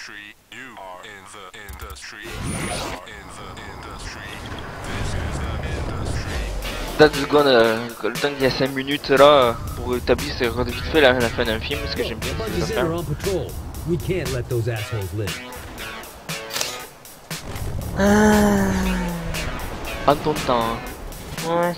That's gonna, le temps qu'il y a 5 minutes là, pour établir vite fait la fin d'un film, ce que j'aime bien ces affaires. Prends ton temps. Ouais.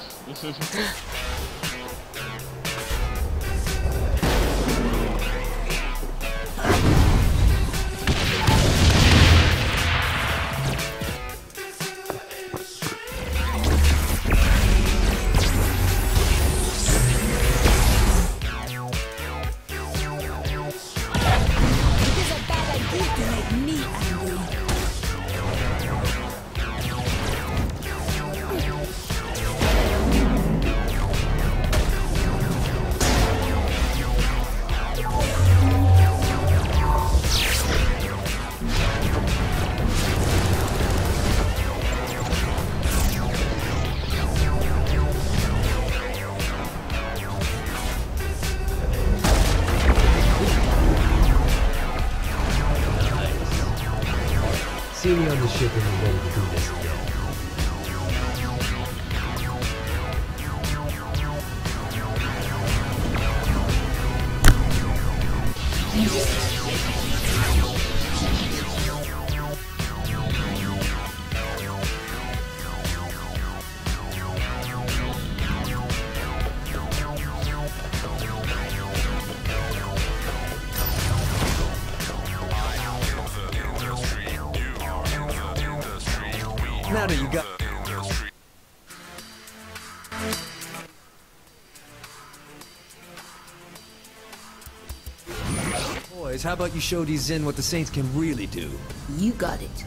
See me on the ship when you're ready to do this again. Now that you got boys, how about you show these Zen what the Saints can really do? You got it.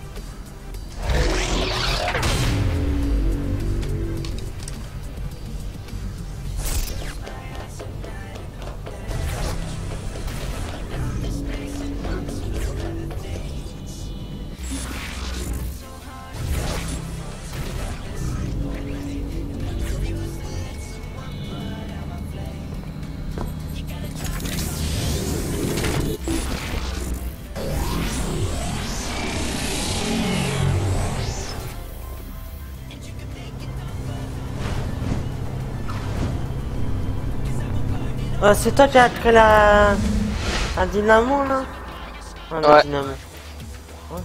C'est toi qui as créé un dynamo là? Ouais. Dynamo. Ouais.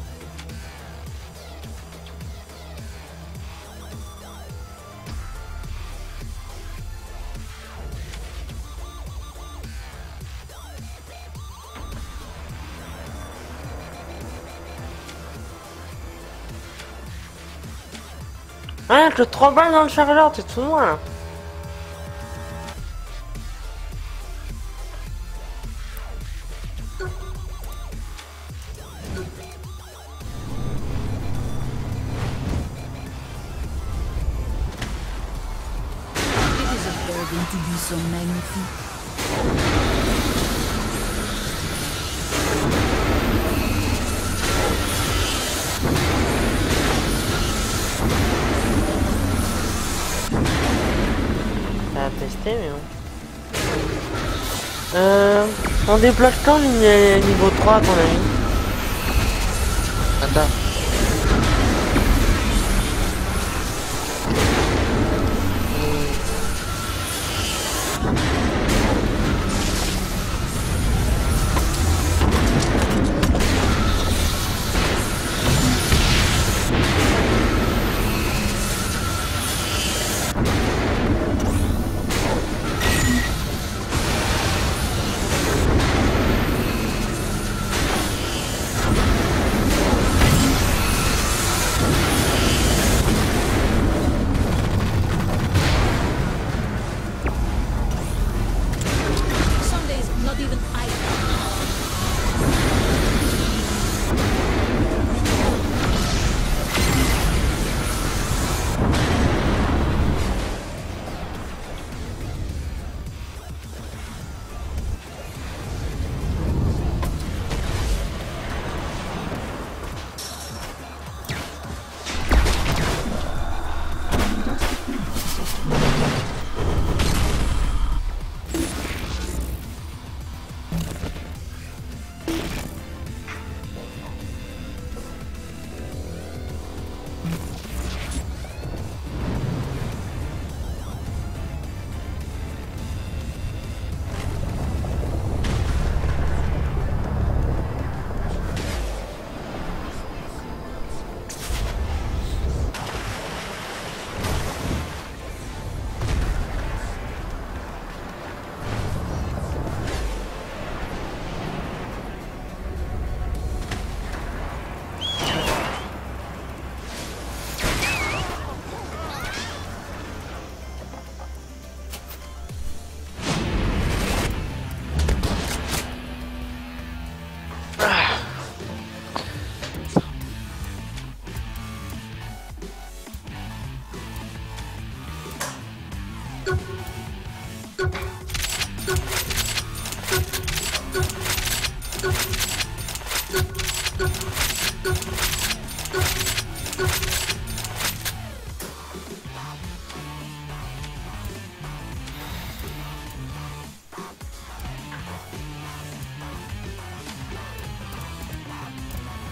Ouais, que 3 balles dans le chargeur, t'es tout loin là. To be so magnifique. Ça a testé mais bon. On débloque quand le niveau 3 à ton avis? Attends.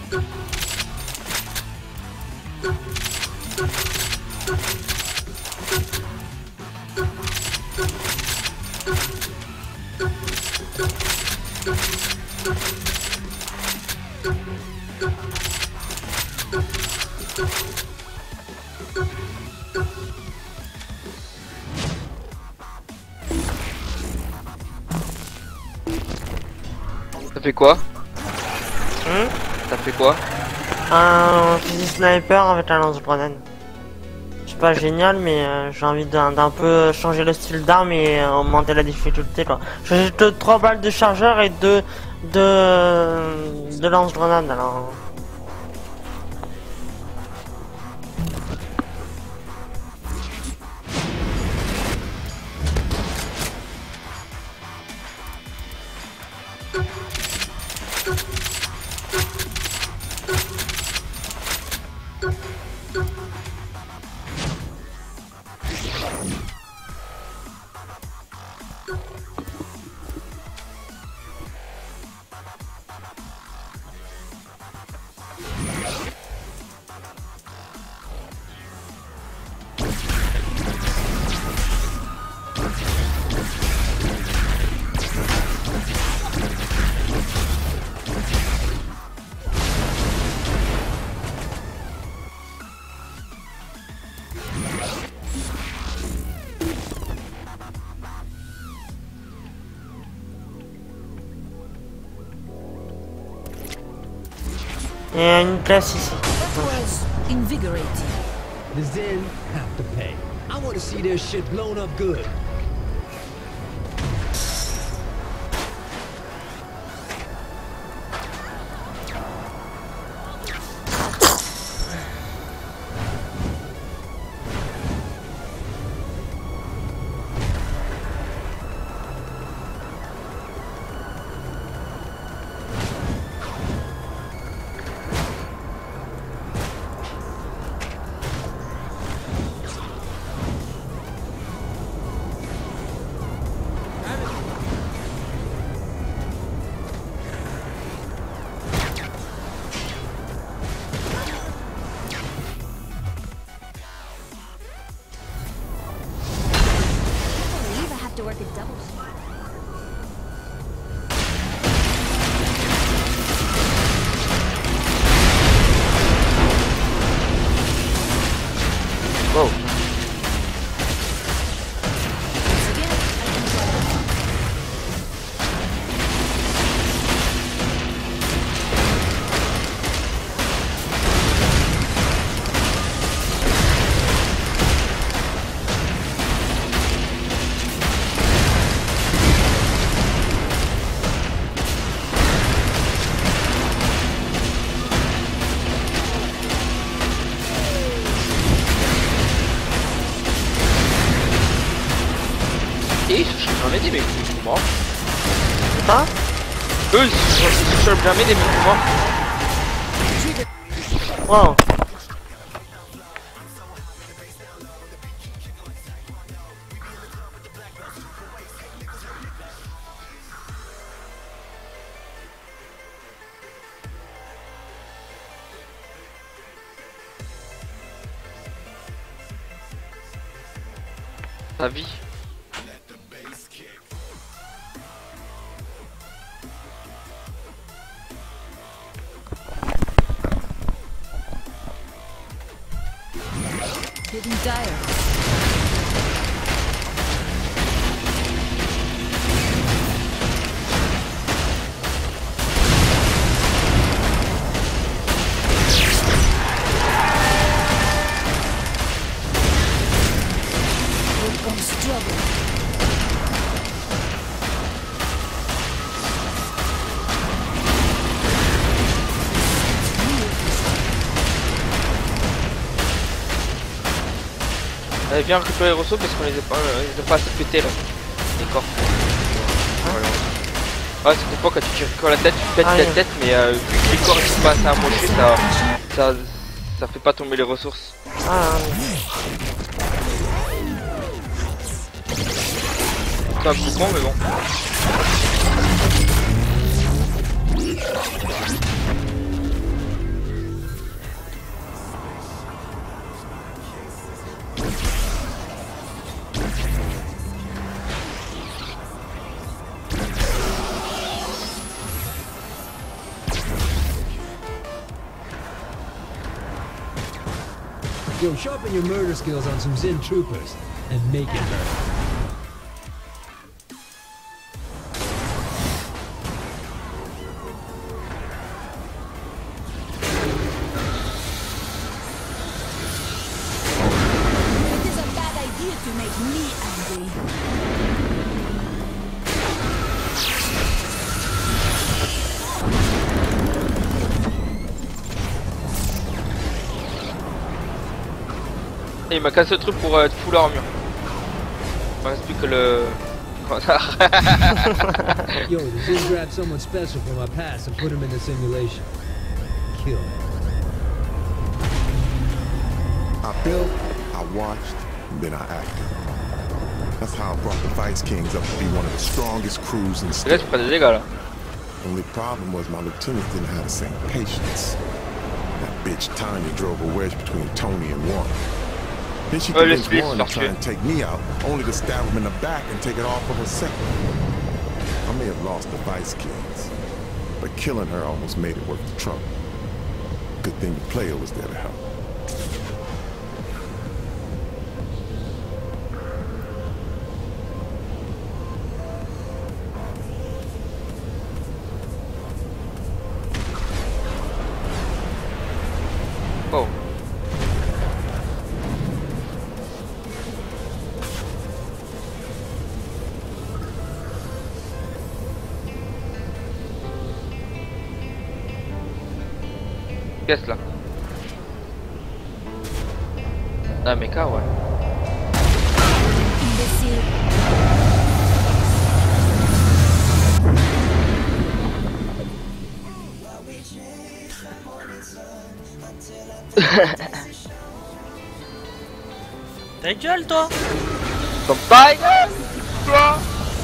Ça fait quoi? Ça fait quoi? Un fusil sniper avec un lance-grenade. C'est pas génial, mais j'ai envie d'un peu changer le style d'arme et augmenter la difficulté quoi. J'ai 3 balles de chargeur et 2 de lance-grenade alors. Il y a une place ici. That was invigorating. The Zen have to pay. I want to see their shit blown up good. To work a double shift. Wow. Et ils se chopent jamais des mecs morts. Hein? Eux ils se chopent jamais des mecs morts. Wow. Ta vie. Getting tired. Here comes trouble. Allez, viens récupérer les ressources parce qu'on les a pas assez pété là. Les corps. Ouais, c'est des fois quand tu tires sur la tête, tu pètes la tête, mais vu que les corps ils sont pas assez amochés, ça fait pas tomber les ressources. Ah, C'est un coup con, mais bon. Yo, sharpen your murder skills on some Zin troopers and make it hurt. It is a bad idea to make me angry. Et il m'a cassé le truc pour être full armure. Il me reste plus que le... Yo, the Zin grabbed someone special from our past and put him in the simulation. Kill him. I built, I watched, and then I acted. That's how I brought the Vice Kings up to be one of the strongest crews in the Là state. je prends des dégâts là. Only problem was my lieutenants didn't have the same patience. That bitch Tanya drove a wedge between Tony and Warren. Then she convinced les Warren to try parfait. and take me out, only to stab him in the back and take it off of her second. I may have lost the Vice Kings, but killing her almost made it worth the trouble. Good thing the player was there to help. Oh. Qu'est-ce là? Ah mecha ouais. Imbécile. Ta gueule, toi! Comme Tiger! Quoi?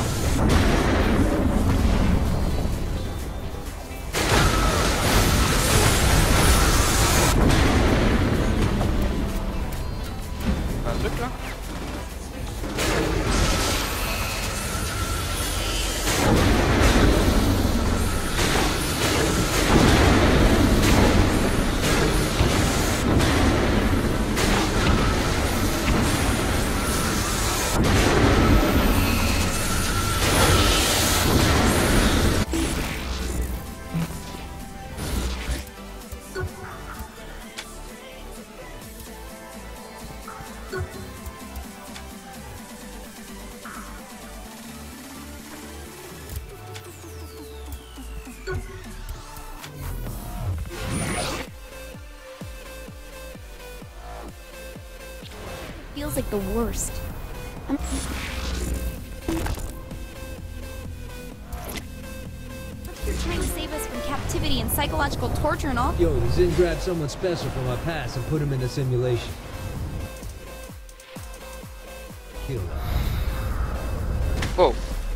Un truc là? Feels like the worst. You're trying to save us from captivity and psychological torture and all. Yo, the Zin grabbed someone special from our past and put him in the simulation. Kill him. Oh.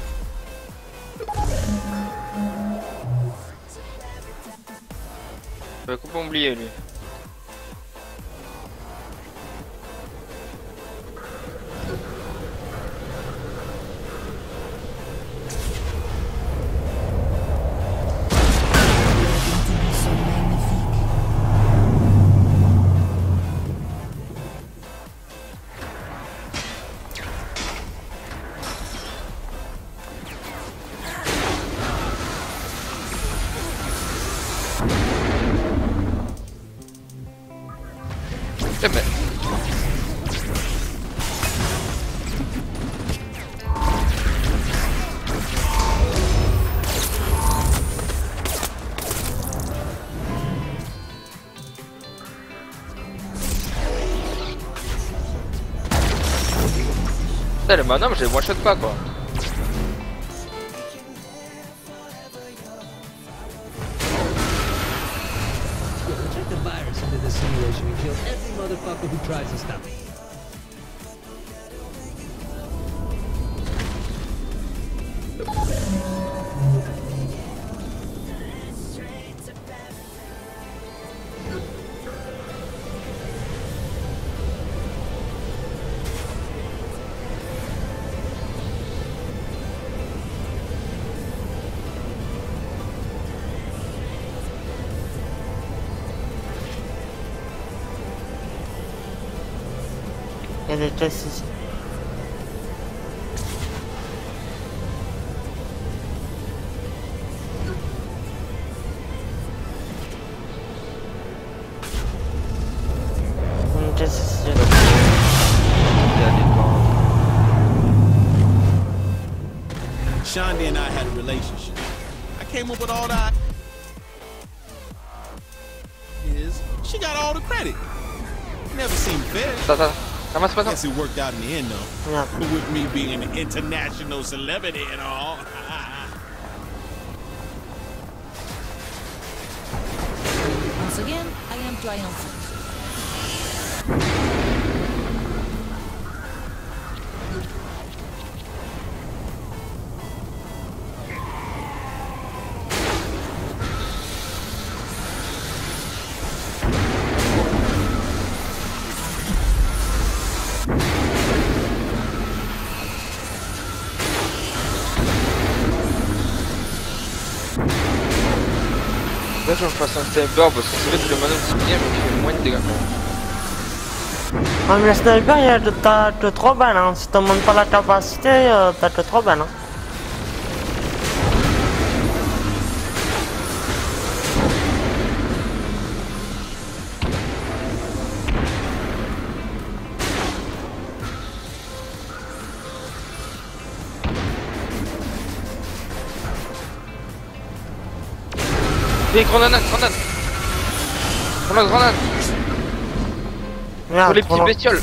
J'avais complètement oublié lui. Eh ben. Putain, le madame, je les one shot pas quoi. Yo, inject the virus into this simulation and kill every motherfucker who tries to stop it. Il y a des tests ici. Une test ici. Shonda and I had a relationship. I came up with all that. She got all the credit. Never seemed fair. Ramasse pas ça. Guess it worked out in the end though. Yeah. With me being an international celebrity and all. Once again, I am triumphant. Là je me fasse un sniper parce que c'est vrai que le manœuvre c'est bien mais il fait moins de dégâts. Ah mais le sniper, t'as que 3 balles, hein. Si t'en montes pas la capacité, t'as que 3 balles, hein. Grenade. Merde, Pour les trop petits long. bestioles.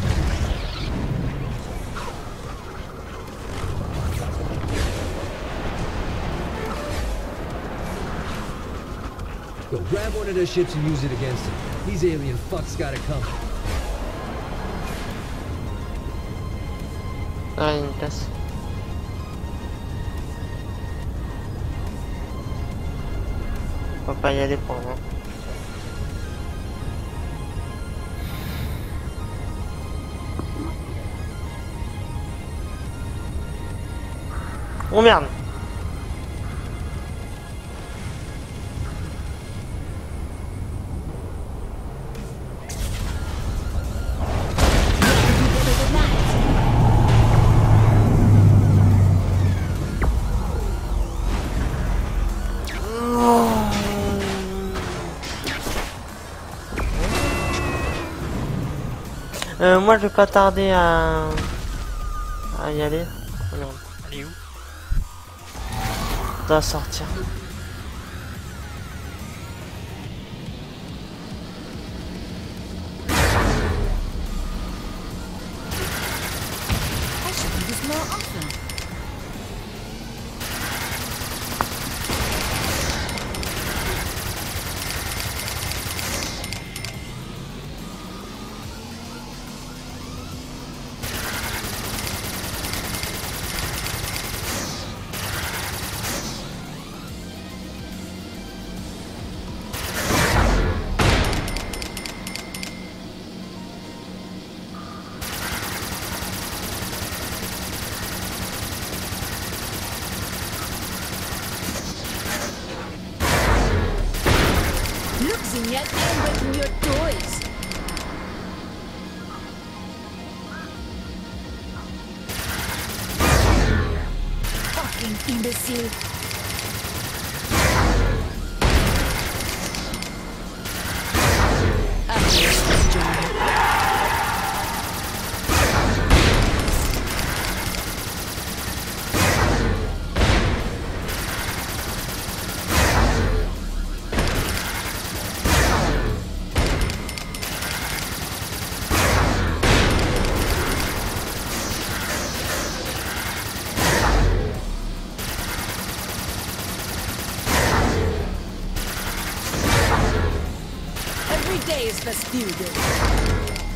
Go grab one of their ships and use it against him. These alien fucks got it coming. Ouais, une casse. Faut pas y aller pour le moment. Oh merde. Moi je vais pas tarder à y aller. Oh, merde. Allez où? On doit sortir. I should do this more often. Look, Zinniat, I'm breaking your toys. Fucking imbecile. Every day is Vespudo.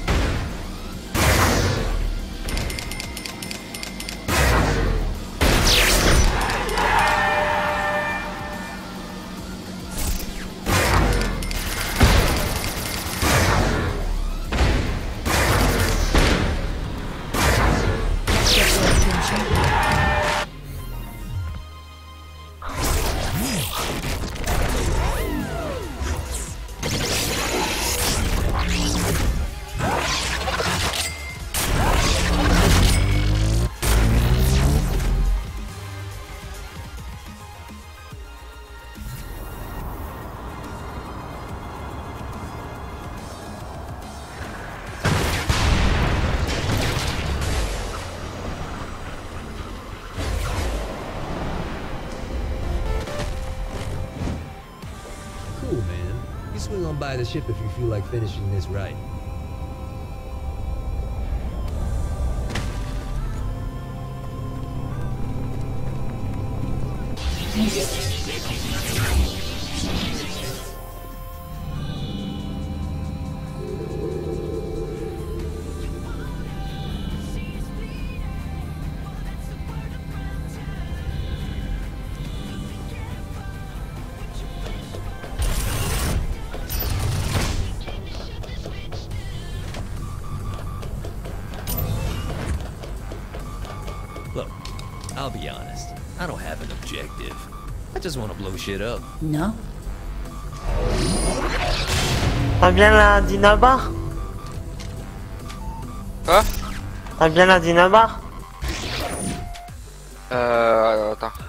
sail on by the ship if you feel like finishing this right. Look, I'll be honest. I don't have an objective. I just want to blow shit up. No? T'as bien la Dinabar? Quoi? T'as bien la Dinabar? Attends.